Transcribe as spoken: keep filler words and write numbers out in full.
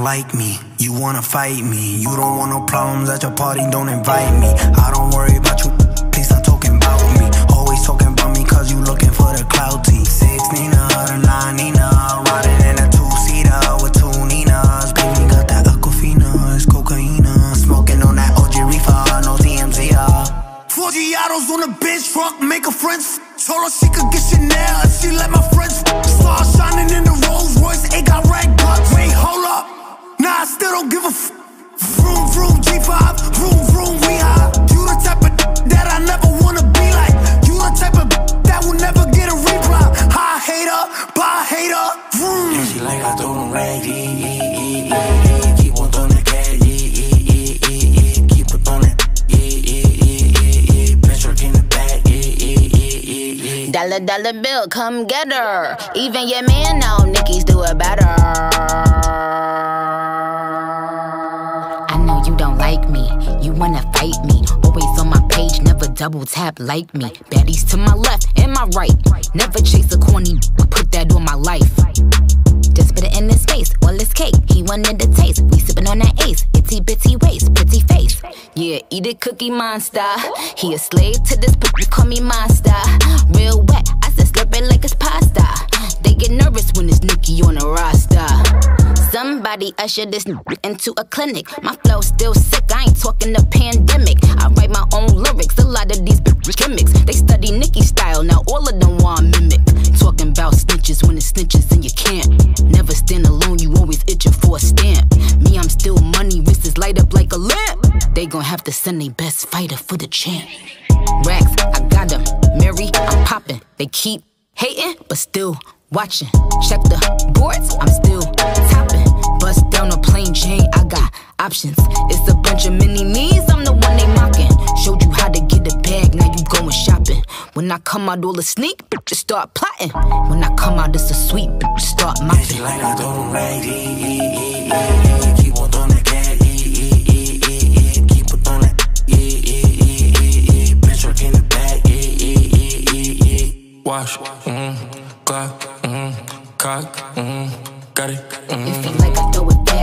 don't like me, you wanna fight me. You don't want no problems at your party, don't invite me. I don't worry about you, please stop talking about me. Always talking about me cause you looking for the clout T. Six Nina, the nine Nina, riding in a two-seater with two Ninas. Baby got that Aquafina, it's cocaine. Smoking on that O G reefer, no T M Z. Four Giottos on a bitch truck, make her friends. Told her she could get Chanel if she let my friends. Stars shining in the Rolls Royce, it got rag bucks. Wait, hold up, nah, I still don't give a f. Vroom, vroom, G five, vroom, vroom, we high. You the type of that I never wanna be like. You the type of that will never get a reply. High hater, bye hater, vroom. Yeah, she like I throw them rags, yeah, yeah, yeah, yeah. Keep on throwing that cash, yeah, yeah, yeah, yeah, yeah. Keep it on that, yeah, yeah, yeah, yeah, yeah. Bitch work in the back, yeah, yeah, yeah, yeah, yeah. Dollar, dollar bill, come get her. Even your man know Nicki's do it better. You don't like me, you wanna fight me. Always on my page, never double tap like me. Baddies to my left and my right. Never chase a corny, put that on my life. Just put it in his face, all his cake. He wanted the taste, we sippin' on that ace. Itty bitty waist, pretty face. Yeah, eat it, Cookie Monster. He a slave to this, but call me monster. Real wet, I said slurp it like it's pasta. They get nervous when it's Nicki on the roster. Somebody usher this into a clinic. My flow still sick, I ain't talking the pandemic. I write my own lyrics, a lot of these bitch gimmicks. They study Nicki style, now all of them want mimic. Talking about snitches when it's snitches and you can't. Never stand alone, you always itching for a stamp. Me, I'm still money, wrists light up like a lamp. They gon' have to send their best fighter for the champ. Racks, I got them. Mary, I'm popping. They keep hating, but still watching. Check the boards, I'm still topping. Bust down a plain Jane, I got options. It's a bunch of mini me's, I'm the one they mocking. Showed you how to get a bag, now you going shopping. When I come out all the sneak, bitches start plotting. When I come out it's a sweet, bitches start mopping. Yeah, she like I throw them rags, yeah, yeah, yeah, yeah, yeah. Keep on throwing that cash, yeah, yeah, yeah, yeah, yeah. Keep on throwing that, yeah, yeah, yeah, yeah, yeah. Bitch work in the back, yeah, yeah, yeah, yeah, yeah. Wash, mm-hmm, clock, mm-hmm, cock, mm-hmm, got it, mm-hmm. It feel like I throw it back.